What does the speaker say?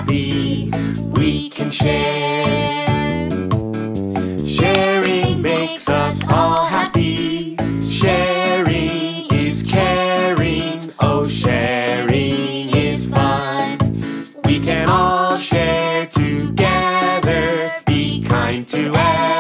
happy, we can share. Sharing makes us all happy. Sharing is caring. Oh, sharing is fun. We can all share together. Be kind to everyone.